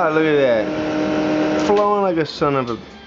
look at that. Flowing like a son of a...